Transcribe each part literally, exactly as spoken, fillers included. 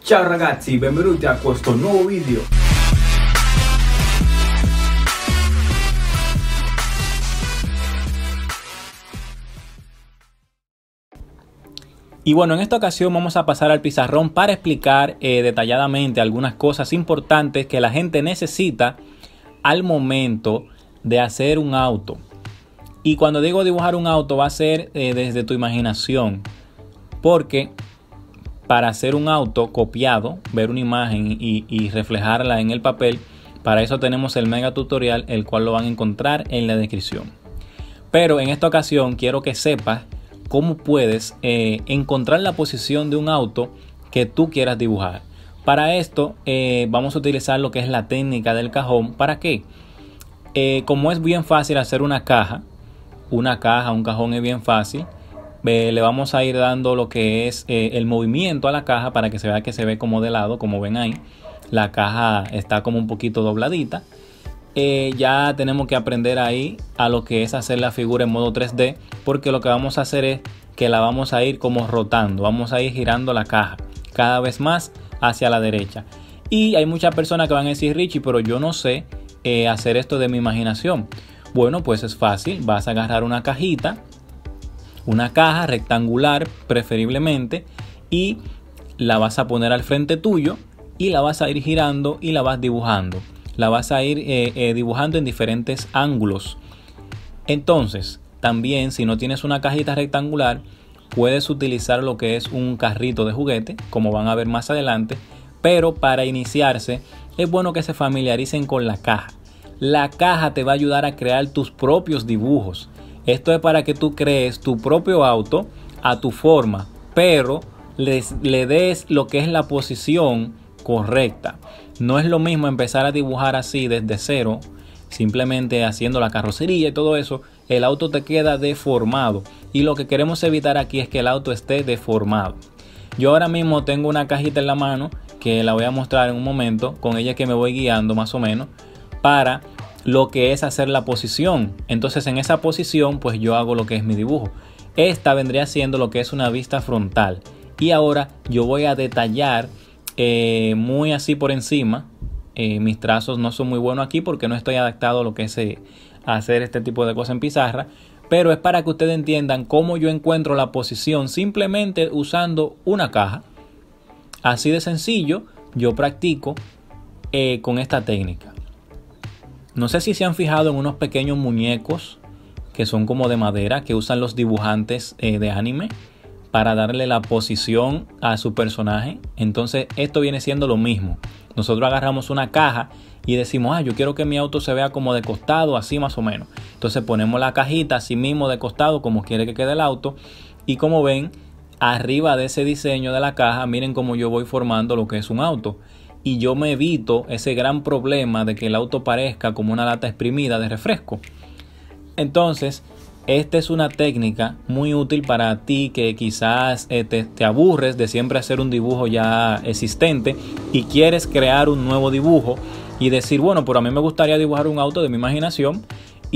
Ciao ragazzi, benvenuti a questo nuovo video. Y bueno, en esta ocasión vamos a pasar al pizarrón para explicar eh, detalladamente algunas cosas importantes que la gente necesita al momento de hacer un auto. Y cuando digo dibujar un auto va a ser eh, desde tu imaginación, porque para hacer un auto copiado, ver una imagen y, y reflejarla en el papel, para eso tenemos el mega tutorial, el cual lo van a encontrar en la descripción. Pero en esta ocasión quiero que sepas cómo puedes eh, encontrar la posición de un auto que tú quieras dibujar. Para esto eh, vamos a utilizar lo que es la técnica del cajón. ¿Para qué? Eh, como es bien fácil hacer una caja, una caja, un cajón es bien fácil. Eh, le vamos a ir dando lo que es eh, el movimiento a la caja para que se vea que se ve como de lado, como ven ahí. La caja está como un poquito dobladita. Eh, ya tenemos que aprender ahí a lo que es hacer la figura en modo tres D, porque lo que vamos a hacer es que la vamos a ir como rotando, vamos a ir girando la caja cada vez más hacia la derecha. Y hay muchas personas que van a decir: Richie, pero yo no sé eh, hacer esto de mi imaginación. Bueno, pues es fácil. Vas a agarrar una cajita, una caja rectangular preferiblemente, y la vas a poner al frente tuyo y la vas a ir girando y la vas dibujando. La vas a ir eh, eh, dibujando en diferentes ángulos. Entonces, también si no tienes una cajita rectangular, puedes utilizar lo que es un carrito de juguete, como van a ver más adelante. Pero para iniciarse, es bueno que se familiaricen con la caja. La caja te va a ayudar a crear tus propios dibujos. Esto es para que tú crees tu propio auto a tu forma, pero les, le des lo que es la posición correcta. No es lo mismo empezar a dibujar así desde cero, simplemente haciendo la carrocería y todo eso. El auto te queda deformado, y lo que queremos evitar aquí es que el auto esté deformado. Yo ahora mismo tengo una cajita en la mano que la voy a mostrar en un momento, con ella que me voy guiando más o menos para lo que es hacer la posición. Entonces en esa posición pues yo hago lo que es mi dibujo. Esta vendría siendo lo que es una vista frontal, y ahora yo voy a detallar eh, muy así por encima. Eh, mis trazos no son muy buenos aquí porque no estoy adaptado a lo que es eh, hacer este tipo de cosas en pizarra, pero es para que ustedes entiendan cómo yo encuentro la posición simplemente usando una caja. Así de sencillo yo practico eh, con esta técnica. No sé si se han fijado en unos pequeños muñecos que son como de madera, que usan los dibujantes eh, de anime para darle la posición a su personaje. Entonces esto viene siendo lo mismo. Nosotros agarramos una caja y decimos: ah, yo quiero que mi auto se vea como de costado, así más o menos. Entonces ponemos la cajita así mismo de costado, como quiere que quede el auto. Y como ven, arriba de ese diseño de la caja, miren cómo yo voy formando lo que es un auto. Y yo me evito ese gran problema de que el auto parezca como una lata exprimida de refresco. Entonces, esta es una técnica muy útil para ti que quizás eh, te, te aburres de siempre hacer un dibujo ya existente y quieres crear un nuevo dibujo y decir: bueno, pero a mí me gustaría dibujar un auto de mi imaginación,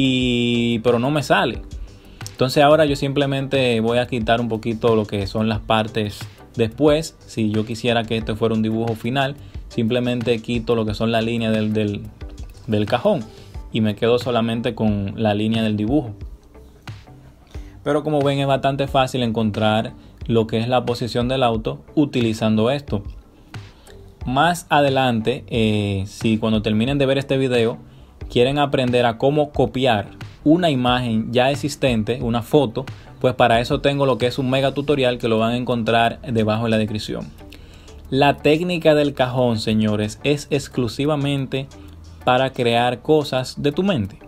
y pero no me sale. Entonces ahora yo simplemente voy a quitar un poquito lo que son las partes después. Si yo quisiera que este fuera un dibujo final, simplemente quito lo que son las líneas del, del, del cajón y me quedo solamente con la línea del dibujo. Pero como ven, es bastante fácil encontrar lo que es la posición del auto utilizando esto. Más adelante, eh, si cuando terminen de ver este video quieren aprender a cómo copiar una imagen ya existente, una foto, pues para eso tengo lo que es un mega tutorial que lo van a encontrar debajo en la descripción. La técnica del cajón, señores, es exclusivamente para crear cosas de tu mente.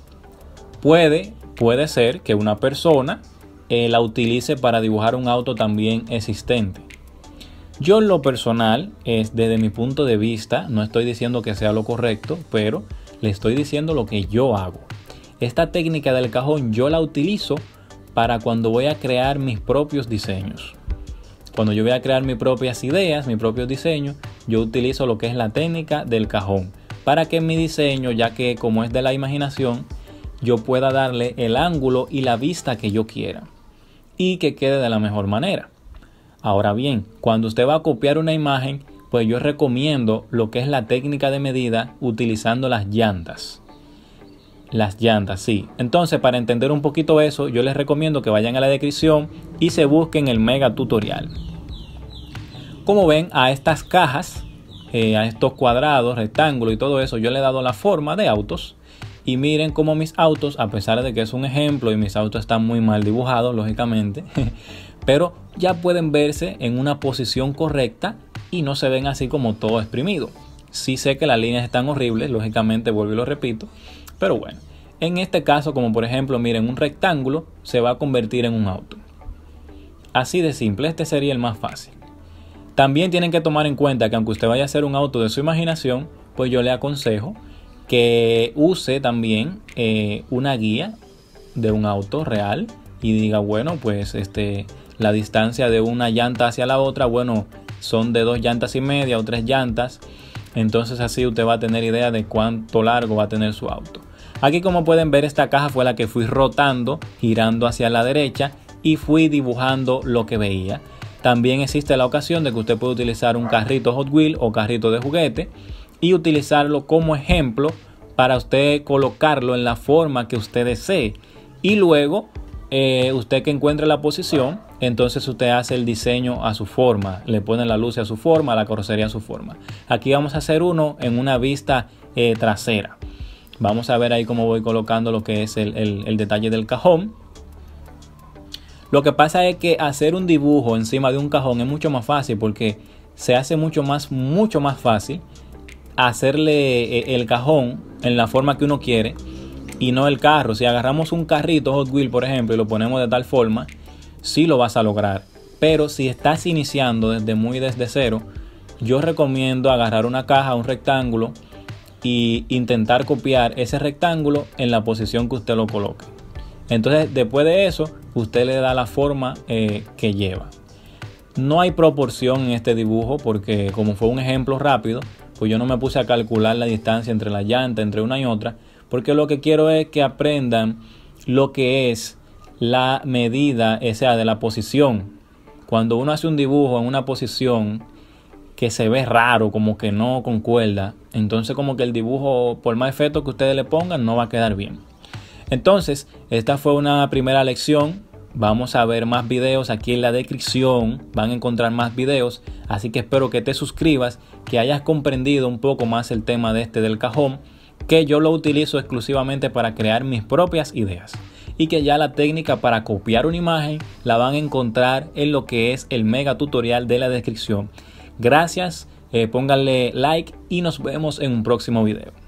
Puede, puede ser que una persona eh, la utilice para dibujar un auto también existente. Yo en lo personal, es desde mi punto de vista, no estoy diciendo que sea lo correcto, pero le estoy diciendo lo que yo hago. Esta técnica del cajón yo la utilizo para cuando voy a crear mis propios diseños. Cuando yo voy a crear mis propias ideas, mis propios diseños, yo utilizo lo que es la técnica del cajón para que mi diseño, ya que como es de la imaginación, yo pueda darle el ángulo y la vista que yo quiera y que quede de la mejor manera. Ahora bien, cuando usted va a copiar una imagen, pues yo recomiendo lo que es la técnica de medida utilizando las llantas. Las llantas, sí. Entonces, para entender un poquito eso, yo les recomiendo que vayan a la descripción y se busquen el mega tutorial. Como ven, a estas cajas, eh, a estos cuadrados, rectángulos y todo eso, yo le he dado la forma de autos. Y miren cómo mis autos, a pesar de que es un ejemplo y mis autos están muy mal dibujados, lógicamente, pero ya pueden verse en una posición correcta y no se ven así como todo exprimido. Sí sé que las líneas están horribles, lógicamente vuelvo y lo repito, pero bueno, en este caso, como por ejemplo, miren, un rectángulo se va a convertir en un auto. Así de simple, este sería el más fácil. También tienen que tomar en cuenta que aunque usted vaya a hacer un auto de su imaginación, pues yo le aconsejo que use también eh, una guía de un auto real y diga, bueno, pues este, la distancia de una llanta hacia la otra, bueno, son de dos llantas y media o tres llantas. Entonces así usted va a tener idea de cuánto largo va a tener su auto. Aquí, como pueden ver, esta caja fue la que fui rotando, girando hacia la derecha y fui dibujando lo que veía. También existe la ocasión de que usted puede utilizar un carrito Hot Wheels o carrito de juguete y utilizarlo como ejemplo para usted colocarlo en la forma que usted desee. Y luego, eh, usted que encuentre la posición, entonces usted hace el diseño a su forma, le pone la luz a su forma, la carrocería a su forma. Aquí vamos a hacer uno en una vista eh, trasera. Vamos a ver ahí cómo voy colocando lo que es el, el, el detalle del cajón. Lo que pasa es que hacer un dibujo encima de un cajón es mucho más fácil, porque se hace mucho más, mucho más fácil hacerle el cajón en la forma que uno quiere y no el carro. Si agarramos un carrito Hot Wheels, por ejemplo, y lo ponemos de tal forma, sí lo vas a lograr. Pero si estás iniciando desde muy desde cero, yo recomiendo agarrar una caja, un rectángulo, y intentar copiar ese rectángulo en la posición que usted lo coloque. Entonces, después de eso, usted le da la forma eh, que lleva. No hay proporción en este dibujo porque, como fue un ejemplo rápido, pues yo no me puse a calcular la distancia entre la llanta, entre una y otra, porque lo que quiero es que aprendan lo que es la medida, o sea, de la posición. Cuando uno hace un dibujo en una posición que se ve raro, como que no concuerda, entonces como que el dibujo, por más efecto que ustedes le pongan, no va a quedar bien. Entonces, esta fue una primera lección. Vamos a ver más videos aquí en la descripción, van a encontrar más videos, así que espero que te suscribas, que hayas comprendido un poco más el tema de este del cajón, que yo lo utilizo exclusivamente para crear mis propias ideas, y que ya la técnica para copiar una imagen la van a encontrar en lo que es el mega tutorial de la descripción. Gracias, eh, pónganle like y nos vemos en un próximo video.